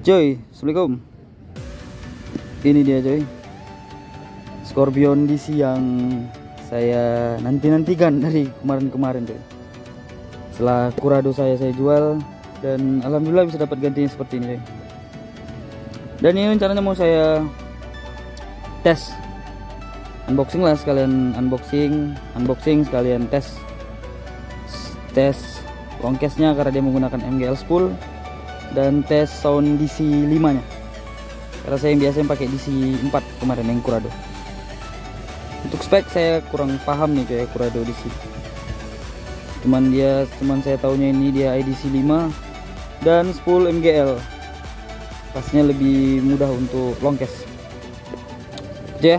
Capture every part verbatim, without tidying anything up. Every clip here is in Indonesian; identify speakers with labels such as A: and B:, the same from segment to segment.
A: Coy, assalamualaikum. Ini dia coy, Scorpion D C yang saya nanti-nantikan dari kemarin-kemarin coy. Setelah Curado saya saya jual dan alhamdulillah bisa dapat gantinya seperti ini coy. Dan ini rencananya mau saya tes, unboxing lah, sekalian unboxing, unboxing sekalian tes, tes long case-nya karena dia menggunakan M G L spool. Dan tes sound D C lima nya, karena saya yang biasa yang pakai D C empat kemarin yang Curado. Untuk spek saya kurang paham nih coy Curado D C, cuman dia cuman saya tahunya ini dia I D C lima dan spool M G L, pastinya lebih mudah untuk long case ya.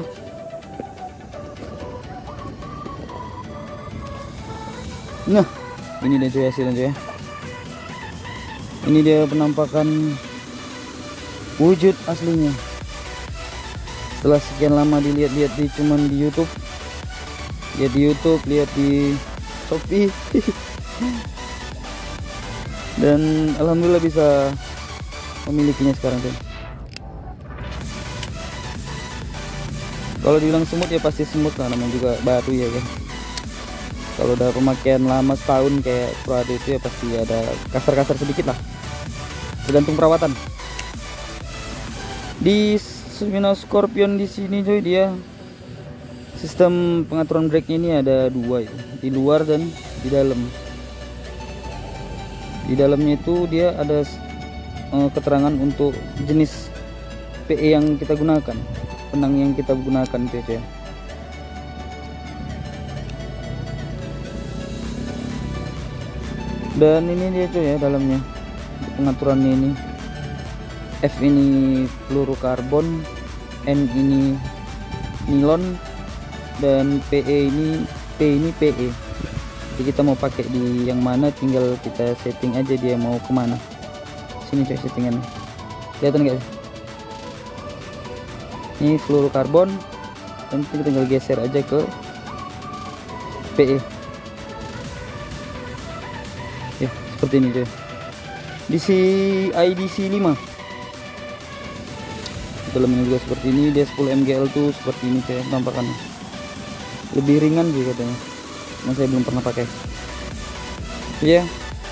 A: Nah ini dia coy hasilnya coy. Ini dia penampakan wujud aslinya. Setelah sekian lama dilihat-lihat di cuman di YouTube, lihat di YouTube, lihat di Shopee, dan alhamdulillah bisa memilikinya sekarang tuh. Kalau dibilang semut ya pasti semut lah, namanya juga baru ya kan. Kalau udah pemakaian lama setahun kayak Curado itu ya pasti ada kasar-kasar sedikit lah, tergantung perawatan. Di Shimano Scorpion di sini coy, dia sistem pengaturan brake-nya ini ada dua ya, di luar dan di dalam. Di dalamnya itu dia ada uh, keterangan untuk jenis P E yang kita gunakan, penang yang kita gunakan itu ya. Dan ini dia coy ya dalamnya, pengaturannya ini. F ini fluorokarbon, N ini nilon, dan P E ini P ini P E. Jadi kita mau pakai di yang mana tinggal kita setting aja dia mau kemana. Sini coy settingannya, kelihatan guys. Ini fluorokarbon, dan kita tinggal geser aja ke P E. Ya seperti ini deh. D C I D C lima dalamnya juga seperti ini. Dia spool M G L tuh seperti ini kayak tampakannya, lebih ringan sih katanya, nah saya belum pernah pakai ya.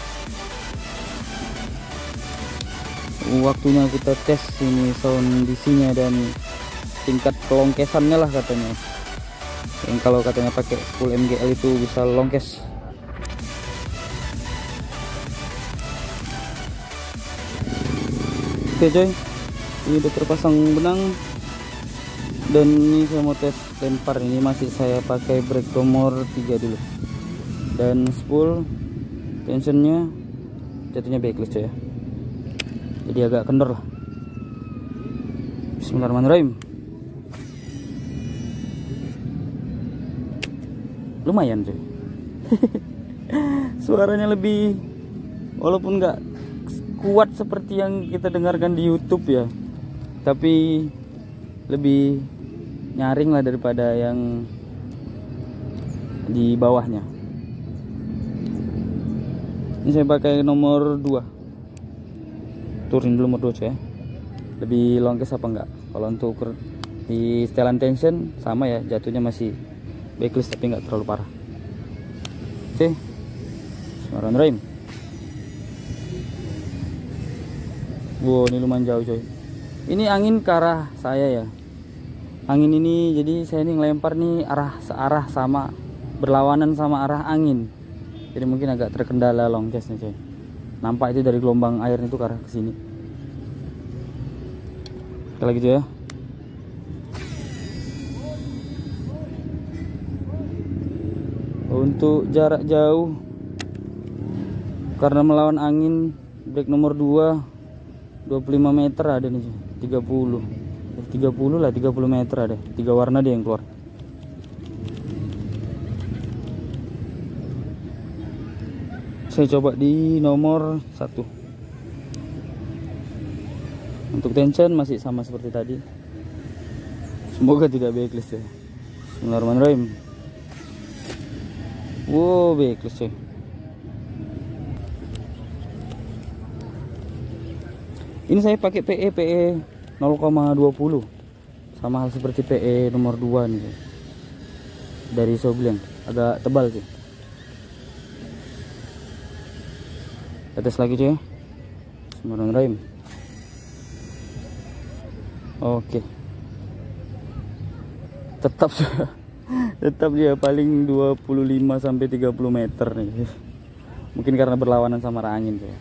A: Waktunya kita tes ini sound D C nya dan tingkat kelongkesannya lah katanya, yang kalau katanya pakai spool M G L itu bisa longkes. Oke coy, ini udah terpasang benang, dan ini saya mau tes lempar. Ini masih saya pakai brake nomor tiga dulu, dan spool tensionnya jatuhnya backless coy ya, jadi agak kendor lah. Bismillahirrahmanirrahim. Lumayan coy. Suaranya lebih, walaupun nggak kuat seperti yang kita dengarkan di YouTube ya, tapi lebih nyaring lah daripada yang di bawahnya. Ini saya pakai nomor dua, turunin dulu nomor dua coy ya. Lebih longkes apa enggak? Kalau untuk di setelan tension sama ya, jatuhnya masih backless tapi nggak terlalu parah. Oke, Bismillahirrahmanirrahim. Wow, ini lumayan jauh coy. Ini angin ke arah saya ya. Angin ini jadi saya ini ngelempar nih arah searah sama, berlawanan sama arah angin. Jadi mungkin agak terkendala long case nih coy. Nampak itu dari gelombang air itu ke arah kesini. Kita lagi coy ya. Untuk jarak jauh, karena melawan angin, brake nomor dua dua puluh lima meter ada nih, tiga puluh tiga puluh lah, tiga puluh meter ada, tiga warna dia yang keluar. Saya coba di nomor satu. Untuk tension masih sama seperti tadi, semoga tidak backless ya. Bismillahirrahmanirrahim. Wow, backless coy. Ini saya pakai P E P E nol koma dua puluh, sama hal seperti P E nomor dua nih dari Sobleng, agak tebal sih. Tes lagi cuy, sembarang rem. Oke, tetap tetap dia paling dua puluh lima sampai tiga puluh meter nih. Mungkin karena berlawanan sama arah angin cuy.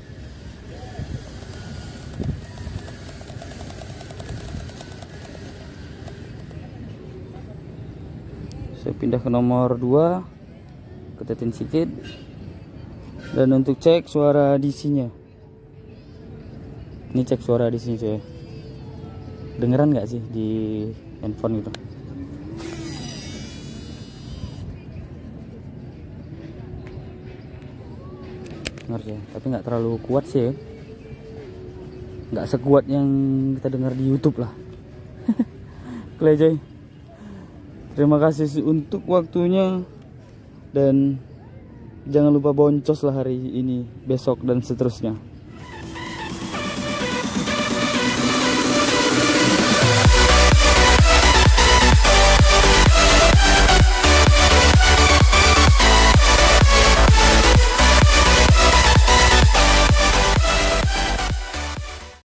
A: Saya pindah ke nomor dua, ketetin sedikit. Dan untuk cek suara D C-nya, ini cek suara D C-nya cuy. Dengeran nggak sih di handphone gitu? Dengar ya, tapi nggak terlalu kuat sih ya. Nggak sekuat yang kita dengar di YouTube lah. Oke cuy, terima kasih untuk waktunya, dan jangan lupa boncos lah hari ini, besok, dan seterusnya.